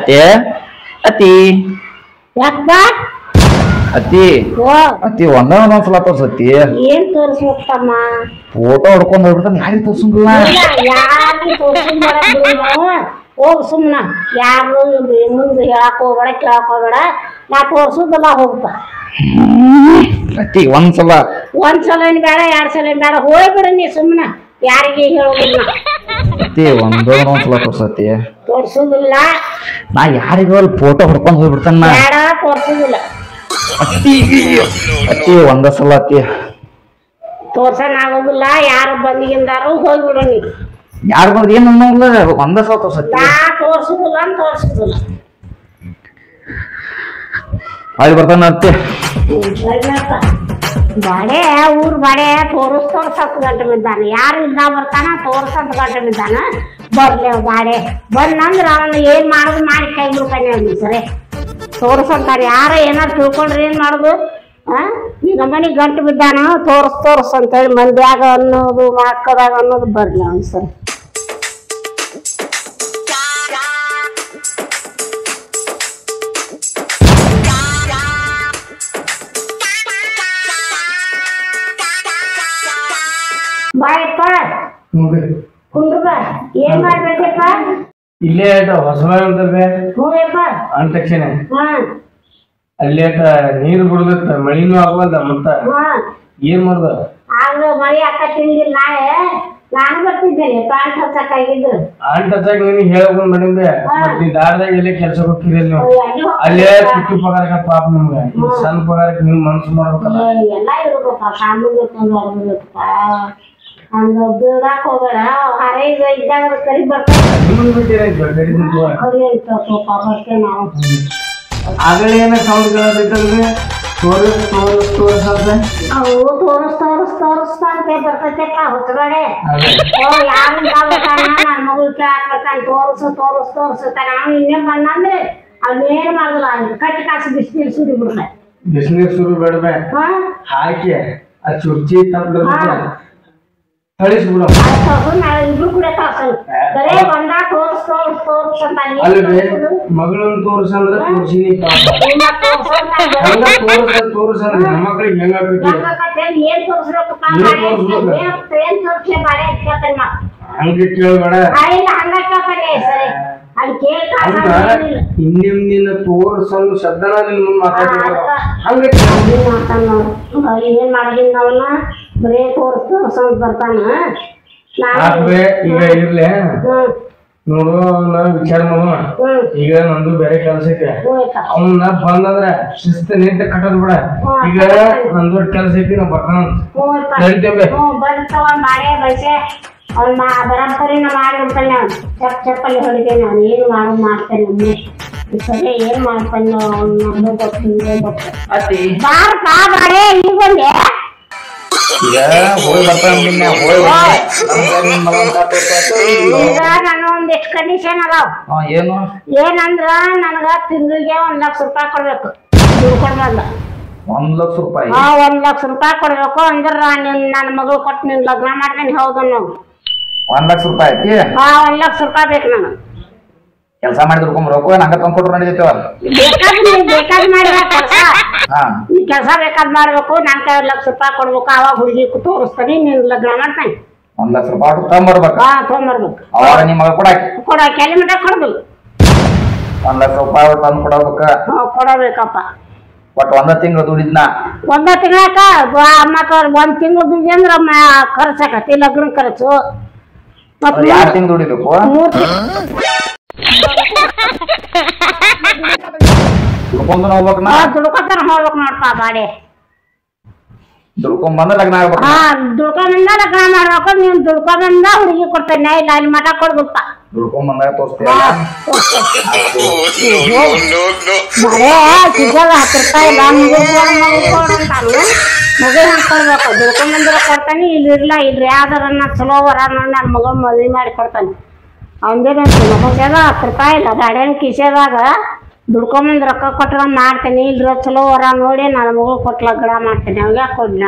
ಅತ್ತೆ ಅತ್ತಿ ಯಾಕಪ್ಪ ಅತ್ತಿ ಓ ಅತ್ತಿ ಒಂದೊಂದ್ಸಲ ತೋರ್ಸತ್ತಿ ಏನ್ ತೋರಿಸ್ಬೇಕಮ್ಮ ಫೋಟೋ ಹೊಡ್ಕೊಂಡ್ ಹೋಗ್ಬಿಡ್ತಾನೆ ಯಾರಿಗೆ ತೋರ್ಸಂಗಿಲ್ಲ ಯಾರಿಗೆ ತೋರಿಸ್ಕೊಂಡ್ ಹೋಗ್ ಸುಮ್ಮನ ಯಾರು ಮುಂದೆ ಹೇಳಕ್ ಹೋಗ್ಬೇಡ ಕೇಳಕ್ ಹೋಗ್ಬೇಡ ನಾ ತೋರ್ಸುದಲ್ಲ ಹೋಗ್ಪ ಅತ್ತಿ ಒಂದ್ಸಲ ಏನ್ ಬೇಡ 2 ಸಲ ಏನ್ ಬೇಡ ಹೋಗ್ಬಿಡ ನೀ ಸುಮ್ಮನ ಯಾರಿಗೆ ಹೇಳೋದಿಲ್ಲ ಅತ್ತಿ ಒಂದೊಂದ್ಸಲ ತೋರ್ಸತ್ತಿ ತೋರ್ಸುದಿಲ್ಲ ನಾ ಯಾರಿಗೂ ಅಲ್ಲಿ ಫೋಟೋ ಹೊಡ್ಕೊಂಡ್ ಹೋಗ್ಬಿಡ್ತಾನ ಬೇಡ ತೋರ್ಸುದಿಲ್ಲ ಅತ್ತಿ ಅತ್ತಿ ಒಂದ ಸಲ ಅತ್ತಿ ತೋರ್ಸನ್ ಆಗೋದಿಲ್ಲ ಯಾರು ಬಂದಿಗಿಂದಾರು ಹೋಗ್ಬಿಡು ನೀ ಯಾರು ಬಂದ್ ಏನ್ ಅನ್ನೋಲ್ಲ ಒಂದ ಸಲ ತೋರ್ಸತ್ತಿ ನಾ ತೋರ್ಸುದಿಲ್ಲ ಅಂತ ತೋರ್ಸುದಿಲ್ಲ ಅಲ್ಲಿ ಬರ್ತಾನ ಅತ್ತಿ ಬಾಡೆ ಊರ್ ಬಾಡೆ ತೋರಿಸ್ತೋರ್ಸತ್ ಗಂಟೆ ಬಿದ್ದಾನೆ ಯಾರು ಇದ್ದ ಬರ್ತಾನ ತೋರ್ಸತ್ ಗಂಟೆ ಬಿದ್ದಾನ ಬರ್ಲಿ ಬಾಡೆ ಬಂದಂದ್ರ ಅವನು ಏನ್ ಮಾಡುದು ಮಾಡಿ ಕೈ ಬಿಡ್ತಾನೆ ಅವ್ನಿಗೆ ಸರಿ ತೋರ್ಸಂತಾರ ಯಾರ ಏನಾರು ತಿಳ್ಕೊಂಡ್ರೆ ಏನ್ ಮಾಡುದು ಈಗ ಮನೆಗೆ ಗಂಟು ಬಿದ್ದಾನ ತೋರ್ಸ್ ಅಂತೇಳಿ ಮಂದ್ಯಾಗ ಅನ್ನೋದು ಮಕ್ಕದಾಗ ಅನ್ನೋದು ಬರ್ಲಿ ಅವ್ನು ಸರಿ ಬಾಯಪ್ಪ ಕುಂಡ್ರಪ್ಪ ಏನ್ ಮಾಡ್ಬೇಕಪ್ಪ ಇಲ್ಲೇ ಹೊಸಬ ಹೂಯಪ್ಪ ಅಂದ ತಕ್ಷಣ ಹಾ ಅಲ್ಲೇ ನೀರು ಬಿಡುದತ್ತ ಮಳಿನೂ ಆಗವಲ್ದ ಮತ್ತ ಹಾ ಏನ್ ಮಾಡ್ದ ಆಗ ಮಳಿ ಅಕ್ಕತ್ತಿಂಗಿಲ್ಲ ನಾಳೆ ನಾನು ಬರ್ತಿದ್ದೇನೆ ಪ್ಯಾಂಟ್ ಹಚ್ಚಕ್ಕಾಗಿದ್ರು ಅಂಟ ಹಚ್ಚಾಕ ನೀನ್ ಹೇಳಕೊಂಡ್ ಮಾಡಿದ್ದೆ ಮತ್ ನೀ ದಾರದಾಗ ಎಲ್ಲೇ ಕೆಲ್ಸ ಹೋಗ್ತಿರಲ್ಲ ನೀವು ಅಲ್ಲೇ ತುಟ್ಟಿ ಪಗಾರಕ್ಕ ಪಾಪ ನಿಮ್ಗ ಸಣ್ಣ ಪಗಾರಕ್ಕೆ ನೀವ್ ಮನ್ಸು ಮಾಡ್ಬೇಕಲ್ಲ ಎಲ್ಲ ಇರ್ಬೇಕಪ್ಪ ಸಾಮೂಹಿಕ ಹಂಗ ಬೀಳಾಕ್ ಹೋಗ್ಬೇಡ ಹರೈ ಇದ್ದಾಗ ಕರಿ ಬರ್ತಾರೆ ನಿಮ್ಮನ್ ಬಿಟ್ಟಿರ ಕರಿ ಐತಪ್ಪ ಬರ್ತೇವೆ ನಾವು ಆಗಲೇ ಏನ ಸೌಂಡ್ ಕೇಳತೈತಲ್ರಿ ಅವು ತೋರಿಸ್ತಾಂತೆ ಬರ್ತೈತೆಪ್ಪ ಹೊಸಗಡೆ ಯಾರು ನನ್ನ ಮಗಳು ಕೇಳಾಕ್ಬೇಕಂತ ತೋರಿಸ್ತಾನ ಅವ್ನು ಇನ್ನೇ ಬಂದಂದ್ರೆ ಅವ್ನೇನ್ ಮಾಡುದಿಲ್ಲ ಕಟ್ಟಿ ಕಾಸು ಬಿಸಿನೀರು ಸುರಿ ಬಿಡ್ತಾರೆ ಬಿಸಿನೀರ್ ಸುರು ಬೇಡಬೇ ಹಾಕಿ ಆ ಚುರ್ಚಿ ತಪ್ಪು ಕಳಿಸ್ಬಿಡ ಇಬ್ರು ಕೂಡ ಬರೇ ಬಂದ ಅಲ್ವೇ ಮಗಳನ್ನ ತೋರ್ಸಂದ್ರ ತೋರ್ಸಿನಿ ತೋರ್ಸಂದ್ರ ಹೆಣ್ಮಕ್ಳಿಗೆ ಹೆಂಗಾಕೈತಿ ಏನ್ ತೋರ್ಸ್ಬೇಕಪ್ಪ ಹಂಗೆ ಕೇಳ್ಬೇಡ ಹಂಗ ಕೇಳ್ತಾರೆ ಸರಿ ಅಲ್ಲಿ ಕೇಳಿ ಇನ್ನಿನ ತೋರ್ಸಂದು ಶಬ್ದನ ನಿನ್ ಮುಂದ್ ಮಾತಾಡ್ತಾರೆ ಹಂಗೆ ಏನ್ ಮಾಡಿಲ್ಲ ಅವನ್ನ ಬರೇ ತೋರ್ಸಂದ್ ಬರ್ತಾನ ಈಗ ಇರ್ಲಿ ನೋಡು ನಾ ವಿಚಾರ ಮಾಡುವ ಈಗ ನಂದು ಬೇರೆ ಕೆಲಸ ಐತೆ ಅವನ್ನ ಬಂದಂದ್ರ ಶಿಸ್ತ ನಿಂತ ಕಟ್ಟದ್ ಬಿಡ ಈಗ ನಂದು ಕೆಲಸ ಐತಿ ನಾ ಬರ್ತಾನ ನಡಿತೇವೆ ಬಾಳೆ ಬೈಸೆ ಅವ್ನ ಬರಾಬರಿ ನಾ ಮಾಡಿಬಿಡ್ತಾನೆ ಚಪ್ಪಲಿ ಹೊಡಿತೇನೆ ಅವ್ನು ಏನು ಮಾಡ್ತಾನೆ ಸರಿ ಏನ್ ಮಾಡ್ತಾನೆ ಅವ್ನು ಅತ್ತಿ ಬಾರಪ್ಪ ಬಾಳೆ ಈಗ ಬಂದೆ ಈಗ ಹೋಗಿ ಬರ್ತಾನ ಈಗ ನಾನು ಒಂದಿಷ್ಟು ಕಂಡೀಷನ್ ಅದಾವ ಏನು ಏನಂದ್ರ ನನಗ ತಿಂಗಳಿಗೆ 1 ಲಕ್ಷ ರೂಪಾಯಿ ಕೊಡ್ಬೇಕು ದುಡ್ಕೊಂಡ್ ಬಂದ 1 ಲಕ್ಷ ರೂಪಾಯಿ 1 ಲಕ್ಷ ರೂಪಾಯಿ ಕೊಡ್ಬೇಕು ಅಂದ್ರ ನನ್ನ ಮಗಳು ಕೊಟ್ಟು ನಿನ್ ಲಗ್ನ ಮಾಡ್ತೇನೆ ಹೌದು ನಾವು 1 ಲಕ್ಷ ರೂಪಾಯಿ ಐತಿ 1 ಲಕ್ಷ ರೂಪಾಯಿ ಬೇಕು ನನಗೆ ಕೆಲಸ ಮಾಡಿ ದುಡ್ಕೊಂಡ್ಬರ್ಬೇಕು ನಂಗ ತಂದ್ಕೊಟ್ರು ನಡೀತೇವ ಬೇಕಾದ್ ಮಾಡಿದ ಕೆಲಸ ಹಾ ಈ ಕೆಲಸ ಬೇಕಾದ್ ಮಾಡ್ಬೇಕು ನನ್ ಕೈ 1 ಲಕ್ಷ ರೂಪಾಯಿ ಕೊಡ್ಬೇಕು ಅವಾಗ ಹುಡುಗಿ ತೋರಿಸ್ತಾನೆ ನೀನ್ ಲಗ್ನ ಮಾಡ್ತಾನೆ 1 ಲಕ್ಷ ರೂಪಾಯಿ ತಗೊಂಡ್ಬರ್ಬೇಕು ತಗೊಂಡ್ಬರ್ಬೇಕು ಅವಾಗ ನಿಮ್ಮ ಮಗ ಕೊಡಕ್ಕೆ ಎಲ್ಲಿ ಮಟ್ಟ ಕೊಡ್ಬೇಕು 1 ಲಕ್ಷ ರೂಪಾಯಿ ತಂದು ಕೊಡಬೇಕ ಕೊಡಬೇಕಪ್ಪ ಒಟ್ಟು 1 ತಿಂಗಳು ದುಡಿದ್ನ 1 ತಿಂಗಳಕ ಮತ್ತ 1 ತಿಂಗಳು ದುಡ್ಡಿ ಅಂದ್ರ ಖರ್ಚಾಕತಿ ಲಗ್ನ ಖರ್ಚು 2 ತಿಂಗಳು ದುಡಿಬೇಕು 3 ತಿಂಗಳು ದುಡ್ಕೊಂಡ್ ಹೋಗ್ಬೇಕನ ದುಡ್ಕೊತಾರ ಹೋಗ್ಬೇಕು ನೋಡ್ಪಾ ಬಾಡೆ ದುಡ್ಕೊಂಡ್ ಬಂದ ಲಗ್ನ ಆಗ್ಬೇಕು ದುಡ್ಕೊಂಬಂದ ಲಗ್ನ ಮಾಡ್ಬೇಕು ನೀನ್ ದುಡ್ಕೊಂಬಂದ ಹುಡುಗಿ ಕೊಡ್ತೇನೆ ಇಲ್ಲ ಅಲ್ಲಿ ಮಠ ಕೊಡ್ಬೇಕಪ್ಪ ದುಡ್ಕೊಂಡ್ ಬಂದಾಗ ತೋರಿಸ್ತೀಯ ಬರೇ ಸಿಗಲ್ಲ 10 ರೂಪಾಯಿ ಮಗು ಹಂಗೆ ಕೊಡ್ಬೇಕು ದುಡ್ಕೊಂಬಂದ್ರ ಕೊಡ್ತಾನೆ ಇಲ್ಲಿರ್ಲ ಇಲ್ರಿ ಯಾವ್ದಾರ ಚಲೋ ವರ ನನ್ನ ಮಗ ಮದ್ವೆ ಮಾಡಿ ಕೊಡ್ತಾನೆ ಅವಂದೇನಂತ ಮಗಲ್ಲ 10 ರೂಪಾಯಿ ಇಲ್ಲ ಗಾಡಿಯನ್ ಕಿಸೆದಾಗ ದುಡ್ಕೊಂಬಂದು ರೊಕ್ಕ ಕೊಟ್ರ ಮಾಡ್ತೇನೆ ಇಲ್ರ ಚಲೋ ವರ ನೋಡಿ ನನ್ನ ಮಗಳು ಕೊಟ್ಟು ಲಗ್ನ ಮಾಡ್ತೇನೆ ಅವಾಗ ಯಾಕೆ ಕೊಡ್ಲ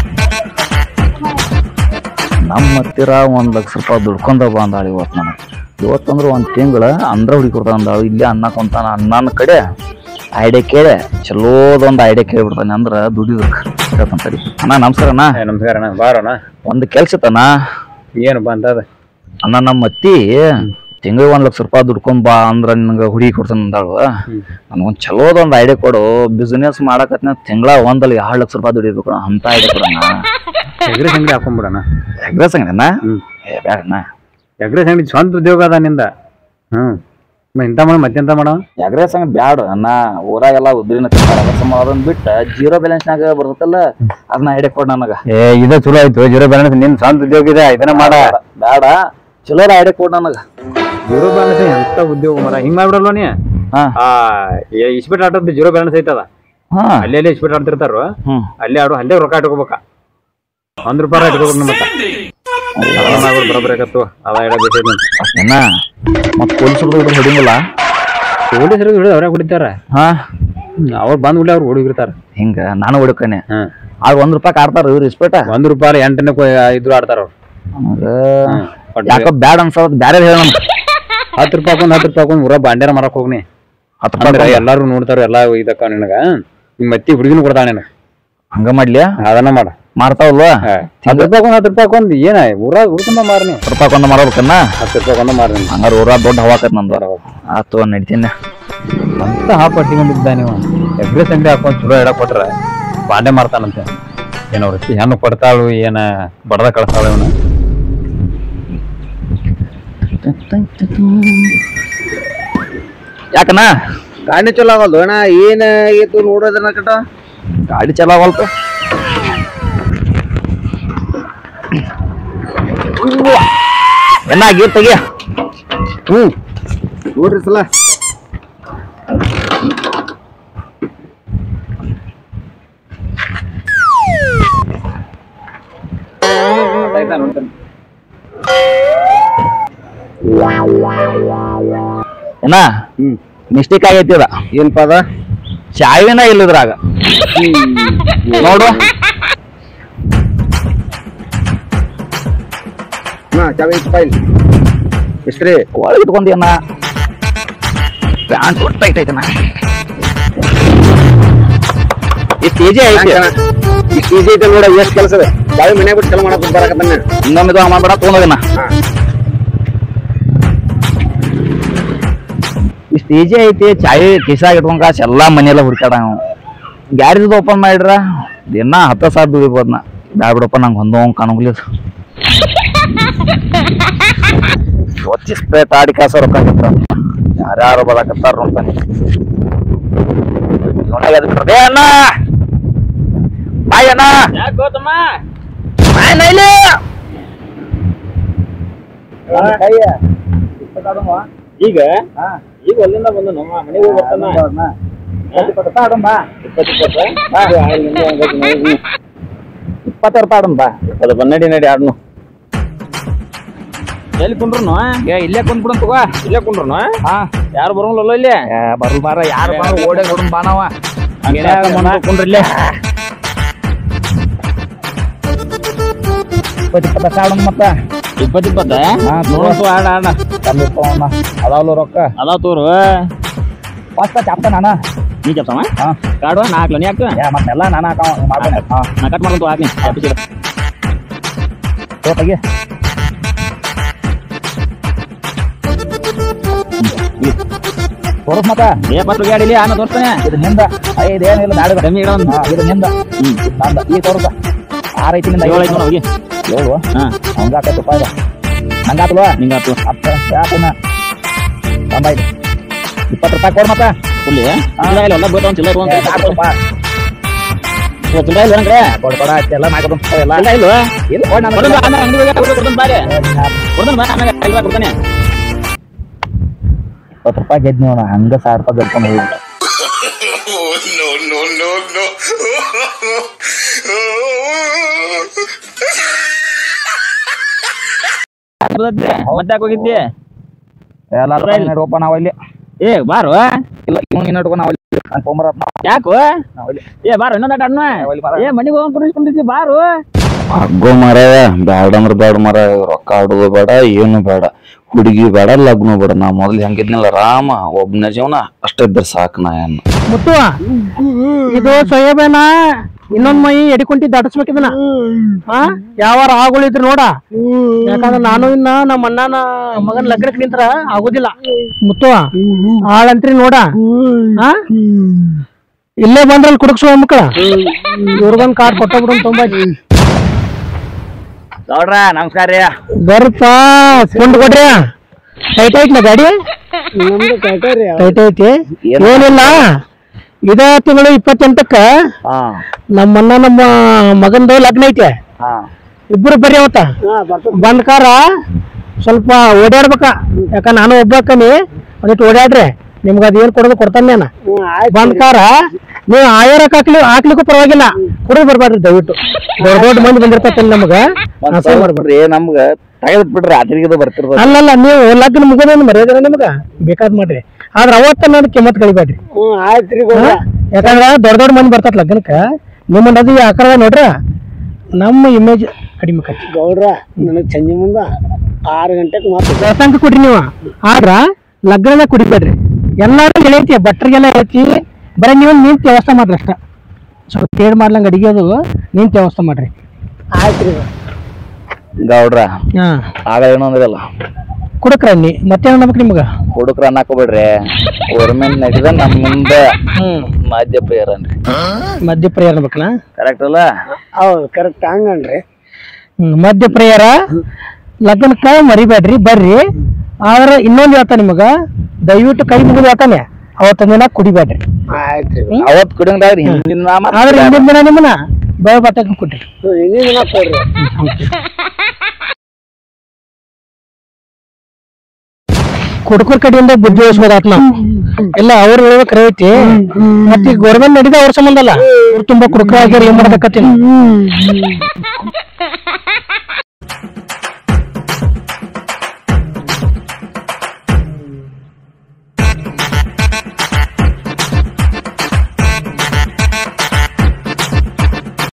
ನಮ್ಮ ಹತ್ತಿರ 1 ಲಕ್ಷ ರೂಪಾಯಿ ದುಡ್ಕೊಂಡ ಬಂದಾಳ ಇವತ್ತು ನನಗೆ ಇವತ್ತಂದ್ರೆ ಒಂದು ತಿಂಗಳ ಅಂದ್ರ ಹುಡುಗಿ ಕೊಡ್ತಾನ ಇಲ್ಲಿ ಅನ್ನ ಕೊಂತಾನ ಅನ್ನನ ಕಡೆ ಐಡಿಯಾ ಕೇಳಿ ಚಲೋದೊಂದು ಐಡಿಯಾ ಕೇಳಿಬಿಡ್ತಾನೆ ಅಂದ್ರೆ ದುಡಿದಕ್ಕೆ ಹೇಳ್ತಾನೆ. ಅಣ್ಣ ನಮಸ್ಕಾರ ಅಣ್ಣ. ನಮಸ್ಕಾರ ಅಣ್ಣ, ಬಾರೋಣ. ಒಂದು ಕೆಲ್ಸ ಇತ್ತಣ್ಣ. ಏನು ಬಂದದ ಅಣ್ಣ ನಮ್ಮ ಅತ್ತಿ ತಿಂಗಳಿಗೆ 1 ಲಕ್ಷ ರೂಪಾಯಿ ದುಡ್ಕೊಂಡ್ ಬಾ ಅಂದ್ರ ನಿನಗೆ ಹುಡುಗಿ ಕೊಡ್ತಾನೆ ಅಂದಾಳು. ನನಗೊಂದು ಚಲೋದೊಂದು ಐಡಿಯಾ ಕೊಡು, ಬಿಸ್ನೆಸ್ ಮಾಡಕತ್ನ ತಿಂಗಳ 2 ಲಕ್ಷ ರೂಪಾಯಿ ದುಡಿಬೇಕು ಅಂತ ಐಡಿಯಾ ಕೊಡೋಣ. ಎಗ್ರೆಸ್ ಅಂಗಡಿ ಹಾಕೊಂಡ್ಬಿಡಣ. ಎಗ್ರೆಸ್ ಅಂಗಡಿನ? ಬೇಡಣ್ಣ, ಎಗ್ರೆಸ್ ಅಂಗಡಿ ಸ್ವಂತ ಉದ್ಯೋಗ ಅದ ನಿಂದ. ಇಂಥ ಮಾಡ ಮತ್ತೆಂತ ಮಾಡೋ ಎಗ್ರೆಸ್ ಅಂಗಡಿ ಬ್ಯಾಡ ಅಣ್ಣ. ಊರಾಗೆಲ್ಲ ಉದ್ರಿನ ಅದನ್ನ ಬಿಟ್ಟು ಜೀರೋ ಬ್ಯಾಲೆನ್ಸ್ನಾಗ ಬರ್ತಲ್ಲ ಅದನ್ನ ಐಡಿಯಾ ಕೊಡ ನನಗ. ಇದ ಚಲೋ ಆಯ್ತು. ಜೀರೋ ಬ್ಯಾಲೆನ್ಸ್ ನಿನ್ ಸ್ವಂತ ಉದ್ಯೋಗ ಇದೆ, ಇದನ್ನ ಮಾಡ. ಬೇಡ, ಚಲೋ ಐಡಿಯಾ ಕೊಡ ನನಗ. ಜೀರೋ ಬ್ಯಾಲೆನ್ಸ್ ಎಂತ ಉದ್ಯೋಗ ಮರ ಹಿಂಗ್ ಮಾಡ್ಬಿಡಲ್ವ ನೀ? ಇಸ್ಪೀಟ್ ಆಟೋದ್ ಜೀರೋ ಬ್ಯಾಲೆನ್ಸ್ ಐತದ. ಅಲ್ಲಿ ಇಸ್ಪೀಟ್ ಆಡ್ತಿರ್ತಾರ, ಅಲ್ಲಿ ಆಡು ಅಲ್ಲೇ ರೊಕ್ಕ ಇಟ್ಕೋಬೇಕ. ₹1 ಇಟ್ಕೋಬೇಕು. ನಮ್ಮ ಬರೋಬ್ಬರ ಆಗತ್ತು. ಅದ ಅಣ್ಣ ಮತ್ ಪೊಲೀಸರು ಹೊಡಿಂಗಿಲ್ಲ? ಪೊಲೀಸರು ಹಿಡಿದು ಅವ್ರಾಗ ಹೊಡಿತಾರ. ಅವ್ರು ಬಂದ್ ಬಿಡ್ಲಿ, ಅವ್ರು ಹುಡುಗಿರ್ತಾರ. ಹಿಂಗ ನಾನು ಹುಡುಕನೆ ಆಗ ₹1 ಆಡ್ತಾರ ಇವ್ರು ಇಸ್ಪೇಟ. ₹1 8 5 ಆಡ್ತಾರ ಅವ್ರು. ಯಾಕ ಬ್ಯಾಡ ಅನ್ಸೋದ್ ಬ್ಯಾರೆ ಹೇಳ. ₹10 ಊರ ಬಾಂಡ್ಯಾರ ಮರಕ್ ಹೋಗ್ನಿ. ಎಲ್ಲಾರು ನೋಡ್ತಾರ, ಎಲ್ಲಾ ಇದಕ್ಕ ನಿನಗ. ನಿಮ್ ಮತ್ತಿ ಹುಡುಗಿನ ಕೊಡ್ತಾಳ ನಿನಗ. ಹಂಗ ಮಾಡ್ಲಿ? ಅದನ್ನ ಮಾಡ ಮಾಡ್ತಾವಲ್ವಾ? ₹10 ಏನ ಊರಾಗ ಹುಡ್ಕೊಂಡ ಮಾರ್ನಿ. ₹1 ಮಾರಬೇಕನ್ನ? ₹10 ಮಾರ್ನಿ. ಹಂಗಾರ ಊರಾಗ ದೊಡ್ಡ ಹವಾಕತ್ ನಮ್ದು. ಆತು ನಡಿತೀನಿ ಅಂತ ಪಟ್ಟಿಕೊಂಡಿದ್ದ ನೀವು. ಎಗ್ರೆಸ್ ಅಂಗಡಿ ಹಾಕೊಂಡ್ ಚಲೋ ಇಡ ಕೊಟ್ರ ಬಾಂಡೆ ಮಾಡ್ತಾನಂತೆ. ಏನವ್ರ ಹೆಣ್ಣು ಕೊಡ್ತಾಳು, ಏನ ಬಡದ ಕಳ್ಸ್ತಾಳ ಇವನು. ಯಾಕಣ್ಣ ಗಾಡಿ ಚಲೋ ಆಗಲ್ದು ಅಣ್ಣ? ಏನ್ ಆಗೈತು ನೋಡೋದನ್ನ ಕಟ. ಗಾಡಿ ಚಲೋ ಆಗಲ್ತು. ಏನಾಗಿ ತೆಗಿಯ. ನೋಡ್ರಿ ಸಲ ಏನ ಮಿಸ್ಟೇಕ್ ಆಗೈತಿ. ಅದ ಏನಪ್ಪ ಅದ? ಚಾವಿನ ಇಲ್ಲದ್ರಾಗ ನೋಡು. ಚಾವಿ ಐತಪ್ಪ ಇಲ್ಲಿ. ಎಷ್ಟ್ರಿ? ಒಳಗೆ ಇಟ್ಕೊಂಡೇನ ಪ್ಯಾಂಟ್ ಟೈಟ್ ಐತನ. ಇಷ್ಟು ಈಜಿ ಐತಿ. ಇಷ್ಟು ಈಜಿ ಐತೆ ನೋಡ. ಎಷ್ಟು ಕೆಲಸ ಇದೆ. ಚಾವಿ ಮನೆ ಬಿಟ್ಟು ಕೆಲಸ ಮಾಡಕ್ ಬರಕತ್ತಾನ. ಇನ್ನೊಮ್ಮೆ ಇದು ಮಾಡ್ಬೇಡ, ತಗೊಂಡೋಗಿನ. ಇಷ್ಟು ಈಜಿ ಐತಿ. ಚಾವಿ ಕಿಸಾಗ ಇಟ್ಕೊಂಡ್ ಕಾಸು ಎಲ್ಲಾ ಮನೆಯೆಲ್ಲ ಹುಡ್ಕಾಡ. ಗ್ಯಾರೇಜ್ ಓಪನ್ ಮಾಡಿದ್ರ ದಿನ 10,000 ದುಡಿಬೋದ್ನ. ಬ್ಯಾಡ ಬಿಡಪ್ಪ, ನಂಗೆ ಹೊಂದೋಂಗ್ ಕಾಣುಗ್ಲಿದ್. ಸ್ಪೇಟ್ ಆಡಿ ಕಾಸ ರೊಕ್ಕ ಆಗಿರ್ತಾರ. ಯಾರ್ಯಾರು ಬದಾಕತ್ತಾರ ನೋಡ್ತಾನೆ. ಅಣ್ಣ ಬಾಯ್ ಅಣ್ಣ. ಈಗ ಈಗ ಅಲ್ಲಿಂದ ಬಂದು ನಮ್ಮ ಮನೆಗೆ ಹೋಗಿ ಬರ್ತಾನ. 20 ರೂಪಾಯಿ ಆಡಮ್ ಬಾ. ಅದು ನಡಿ ಆಡ್ನು. ಎಲ್ಲಿ ಕುಂಡ್ರು? ಇಲ್ಲೇ ಕುಂದ್ಬಿಡ ತಗೋ. ಇಲ್ಲೇ ಕುಂಡ್ರು? ಯಾರು ಬರೋಲ್ಲ ಇಲ್ಲಿ? ಬರ್ಲ್ ಬಾರ, ಯಾರು ಬಾರ ಓಡೇ ಕೊಡಮ್ ಬಾ. ನಾವ ಕುಂಡ್ರಿಲ್ಲೇ 20 ಆಡಮ್. ಮತ್ತ 20 ಆಡ ಆಡ ಅದಾವಲ್ಲ ರೊಕ್ಕ ಅದಾವ ತೋರು. ಫಸ್ಟ್ ಚಾಪ್ತ ನಾನ. ನೀ ಚಪ್ಸವ ಕಾಡುವ ನಾ ಹಾಕ್ಲ. ನೀ ಹಾಕ ಮತ್ತೆಲ್ಲ ನಾನು ಮಾಡ್ತೇನೆ. ನಾ ಕಟ್ ಮಾಡ್ಕೊಂತ ಹಾಕ್ನಿ. ತೆಗಿ. ತೋರ್ಸ್ ಮತ್ತ ಫಸ್ಟ್ ಗಾಡಿಲಿ ಆನ ತೋರ್ತಾನೆ. ಇದು ನಿಂದ. ಇದೇನಿಲ್ಲ ನಾಳೆ ಕಮ್ಮಿ ಇಡ ಇದು ನಿಂದ. ನಂದ ಈಗ ತೋರ್ಸ. 6 ಐತಿ ನಿಂದ. 7 ಐತಿ ಹೋಗಿ 7. ಹಂಗಾಕೈತಿ ರೂಪಾಯಿ. ಹಂಗಾತ್ಲ್ವಾ? ನಿಂಗಾತು 10 ಯಾಕನ್ನ ತಂಬಾಯ್ತು. 20 ರೂಪಾಯಿ ಕೊಡ್ ಮತ್ತ. ಫುಲ್ಲಿ ಎಲ್ಲ ಬೋತ ಚಿಲ್ಲರ್ $4 ರೂಪಾಯಿ ಚಿಲ್ಲರ ಇಲ್ಲ ಅಂದ್ರೆ ಕೊಡ ಎಲ್ಲ ನಾಲ್ಕು ಎಲ್ಲ ಇಲ್ಲ ಇಲ್ವ? ಇಲ್ಲ ಕೊಡ್. ನಾನು ಅಂಗಡಿ ಕೊಡ್ತಾನೆ ಬಾರಿ ಕೊಡ್ತಾನೆ. ಆಮೇಲೆ 5 ರೂಪಾಯಿ ಕೊಡ್ತಾನೆ. 20 ರೂಪಾಯಿ ಗೆದ್ದು ನೀವು ಹಂಗ 1000 ರೂಪಾಯಿ ಗೆದ್ಕೊಂಡು ಹೋಗಿ. ಮತ್ತೆ ಯಾಕೆ ಹೋಗಿದ್ದಿ? ಎಲ್ಲ ಓಪನ್ ನಾವಲ್ಲಿ. ಏ ಬಾರು. ಇಲ್ಲ ಇಟ್ಕೊಂಡು ನಾವಲ್ಲಿ ಯಾಕೋ? ಏ ಬಾರು ಇನ್ನೊಂದ ಅಣ್ಣ. ಏ ಮನೆಗೆ ಹೋಗಿ ಕುಡಿಸ್ಕೊಂಡಿದ್ದಿ ಬಾರು. ಅಗ್ಗೋ ಮರ. ಬ್ಯಾಡ ಅಂದ್ರ ಬ್ಯಾಡ ಮರ. ರೊಕ್ಕ ಆಡುದು ಬೇಡ, ಏನು ಬೇಡ. ಹುಡುಗಿ ಬೇಡ ಲಗ್ನ ಬೇಡ ನಾ ಮೊದ್ಲು ಹೆಂಗಿದ್ನಲ್ಲ ರಾಮ ಒಬ್ಬನ ಜೀವನ ಅಷ್ಟ ಇದ್ರ ಸಾಕು ನಾ ಏನ್ ಮುತ್ತು ಇದು ಸೊಯಬೇನ ಇನ್ನೊಂದ್ ಮೈ ಎಡಿಕೊಂಟಿ ದಾಟಿಸ್ಬೇಕಿದನ ಯಾವಾರ ಆಗುಳಿದ್ರು ನೋಡ ಯಾಕಂದ್ರ ನಾನು ಇನ್ನ ನಮ್ಮ ಅಣ್ಣನ ಮಗನ್ ಲಗ್ನಕ್ಕೆ ನಿಂತ್ರ ಆಗುದಿಲ್ಲ ಮುತ್ತು ಆಳಂತ್ರಿ ನೋಡ ಇಲ್ಲೇ ಬಂದ್ರಲ್ಲಿ ಕುಡಕ್ಸುವ ಮಕ್ಕಳ ಇವ್ರಿಗೊಂದ್ ಕಾರ್ ಕೊಟ್ಟಬಿಡು ತುಂಬಾ ನೋಡ್ರ ನಮಸ್ಕಾರ ರೀ ಬರ್ಪಾ ಕೊಂಡ್ ಕೊಡ್ರಿ ಟೈಟ್ ಐತ್ನ ಗಾಡಿ ಟೈಟ್ ಐತಿ ಏನಿಲ್ಲ ಇದ ತಿಂಗಳು 28ಕ್ಕ ನಮ್ಮ ಮಗಂದು ಲಗ್ನ ಐತೆ ಇಬ್ರು ಬರ್ರಿ ಅವತ್ತ ಬಂದ್ ಕಾರ ಸ್ವಲ್ಪ ಓಡಾಡ್ಬೇಕ ಯಾಕ ನಾನು ಒಬ್ಬಕ್ಕನಿ ಒಂದಿಟ್ಟು ಓಡಾಡ್ರಿ ನಿಮ್ಗ ಅದ್ ಏನ್ ಕೊಡೋದು ಕೊಡ್ತಾನೆ ನಾನು ಬಂದ್ ಕಾರ ನೀವು ಆಯಾರಕ್ ಹಾಕ್ಲಿಕ್ಕೂ ಪರವಾಗಿಲ್ಲ ಕುಡಿದು ಬರ್ಬಾರ್ರಿ ದಯವಿಟ್ಟು ದೊಡ್ಡ ದೊಡ್ಡ ಮಂದಿ ಬಂದಿರ್ತೈತಿ ನಮಗ ಮಾಡ್ಬಿಡ್ರಿ ನಮ್ಗ ತೆಗೆದ್ ಬಿಡ್ರಿ ರಾತ್ರಿಗೆ ಬರ್ತಿರ್ಬೋದು ಅಲ್ಲಲ್ಲ ನೀವು ಲಗ್ನ ಮುಗೋದೇನು ಮರ್ಯಾದ ನಿಮ್ಗ ಬೇಕಾದ್ ಮಾಡ್ರಿ ಆದ್ರ ಅವತ್ತ ನಾನು ಕಿಮ್ಮತ್ ಕಳಿಬೇಡ್ರಿ ಯಾಕಂದ್ರ ದೊಡ್ಡ ದೊಡ್ಡ ಮಂದಿ ಬರ್ತೈತ್ ಲಗ್ನಕ್ಕ ನಿಮ್ಮ ನದಿ ಆಕಾರ ನೋಡ್ರ ನಮ್ಮ ಇಮೇಜ್ ಕಡಿಮೆ ಕಟ್ಟಿ ಗೌಡ್ರ ನನಗ್ ಸಂಜೆ ಮುಂದ 6 ಗಂಟೆಗೆ ವ್ಯಾಸಂಗ ಕೊಡ್ರಿ ನೀವು ಆದ್ರ ಲಗ್ನದ ಕುಡಿಬೇಡ್ರಿ ಎಲ್ಲಾರು ಹೇಳೈತಿ ಬಟ್ರಿಗೆಲ್ಲ ಐತಿ ಬರೀ ನೀವು ನಿಂತ ವ್ಯವಸ್ಥೆ ಮಾಡ್ರಿ ಅಷ್ಟ ಸ್ವಲ್ಪ ತೇಡ್ ಮಾಡ್ಲಂಗ ಅಡಿಗೆ ಅದು ನಿಂತ ವ್ಯವಸ್ಥೆ ಮಾಡ್ರಿ ಆಯ್ತ್ರಿ ಗೌಡ್ರ ಆಗ ಏನಂದ್ರಲ್ಲ ಕುಡಕ್ರ ನೀ ಮತ್ತೇನ ನಮಕ್ ನಿಮ್ಗ ಹುಡುಕ್ರ ಅನ್ನಕೋಬೇಡ್ರಿ ಗೌರ್ಮೆಂಟ್ ನಡೀದ ನಮ್ ಮುಂದ ಮಧ್ಯ ಪ್ರಿಯರ್ ಅನ್ರಿ ಮಧ್ಯ ಪ್ರಿಯರ್ ಅನ್ಬೇಕಲ್ಲ ಕರೆಕ್ಟ್ ಅಲ್ಲ ಹೌದು ಕರೆಕ್ಟ್ ಹಂಗನ್ರಿ ಮಧ್ಯ ಪ್ರಿಯರ ಲಗ್ನಕ್ಕ ಮರಿಬೇಡ್ರಿ ಬರ್ರಿ ಆದ್ರ ಇನ್ನೊಂದ್ ಹೇಳ್ತಾ ನಿಮಗ ದಯವಿಟ್ಟು ಕೈ ಮುಗಿದು ಹೇಳ್ತಾನೆ ಅವತ್ತೊಂದ್ ದಿನ ಕುಡಿಬೇಡ್ರಿ ಆಯ್ತ್ರಿ ಅವತ್ ಕುಡಿಯಂಗ್ರಿ ಹಿಂದಿನ ಆದ್ರೆ ಹಿಂದಿನ ದಿನ ನಿಮ್ಮನ್ನ ಬೇರೆ ಬಟ್ಟೆ ಕೊಟ್ರಿ ಇನ್ನೇನ್ ದಿನ ಕೊಡ್ರಿ ಕುಡ್ಕುರ್ ಕಡೆಯಿಂದ ಬುದ್ಧಿ ವಹಿಸ್ಬೋದಾತ್ ನಾವು ಎಲ್ಲ ಅವ್ರು ಹೇಳುವ ಕರೆ ಐತಿ ಮತ್ತೆ ಗೌರ್ಮೆಂಟ್ ನಡೀದ ಅವ್ರ ಸಂಬಂಧ ಅಲ್ಲ ಅವ್ರು ತುಂಬಾ ಕುಡ್ಕ ಆಗ್ಯಾರ ಏನ್ ಮಾಡ್ಬೇಕತ್ತೀನಿ